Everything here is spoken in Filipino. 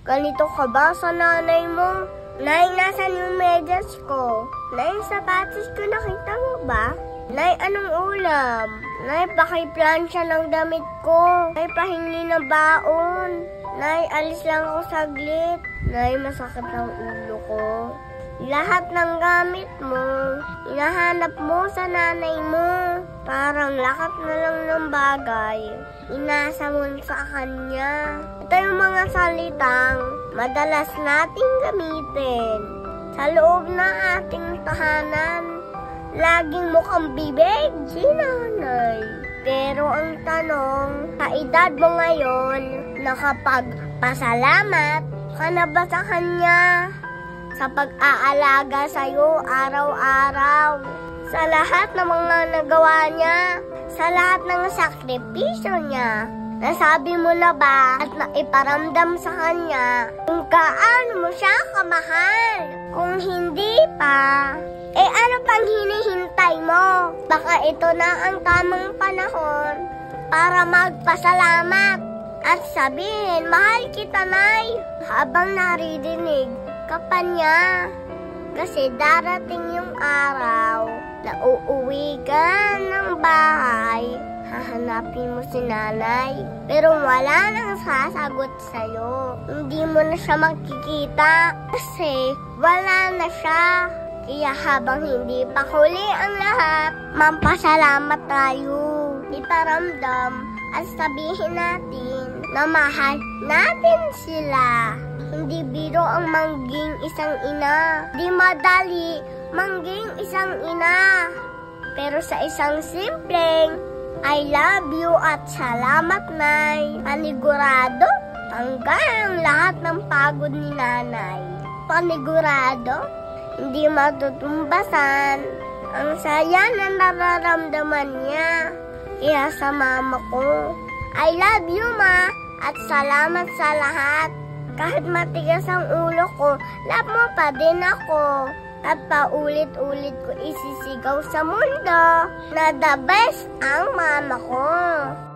Ganito ka ba sa nanay mo? Nay, nasan yung medyas ko? Nay, sapatos ko, nakita mo ba? Nay, anong ulam? Nay, pakiplansya ng damit ko. Nay, pahingi ng baon. Nay, alis lang ako saglit. Nay, masakit ang ulo ko. Lahat ng gamit mo, hinahanap mo sa nanay mo. Parang lahat na lang ng bagay, inasa mo sa kanya. Ito yung mga salitang madalas nating gamitin sa loob ng ating tahanan. Laging mukhang bibig si nanay. Pero ang tanong, sa edad mo ngayon, nakapagpasalamat ka na ba sa kanya? Sa pag-aalaga sa'yo araw-araw, sa lahat ng mga nagawa niya, sa lahat ng sakripisyo niya. Nasabi mo na ba at naiparamdam sa kanya kung gaano mo siya kamahal? Kung hindi pa, ano pang hinihintay mo? Baka ito na ang tamang panahon para magpasalamat at sabihin, mahal kita, Nay, habang naririnig ka pa niya. Kasi darating yung araw na uuwi ka ng bahay, hahanapin mo si nanay, pero wala nang sasagot sa'yo. Hindi mo na siya makikita kasi wala na siya. Kaya habang hindi pa huli ang lahat, mampasalamat tayo. Iparamdam at sabihin natin na mahal natin sila. Hindi biro ang mangging isang ina. Di madali mangging isang ina. Pero sa isang simpleng I love you at salamat, Nay, panigurado, tanggal ang lahat ng pagod ni nanay. Panigurado, hindi matutumbasan ang saya na nararamdaman niya. Kaya sa mama ko, I love you, Ma, at salamat sa lahat. Kahit matigas ang ulo ko, love mo pa din ako. At paulit-ulit ko isisigaw sa mundo na the best ang mama ko.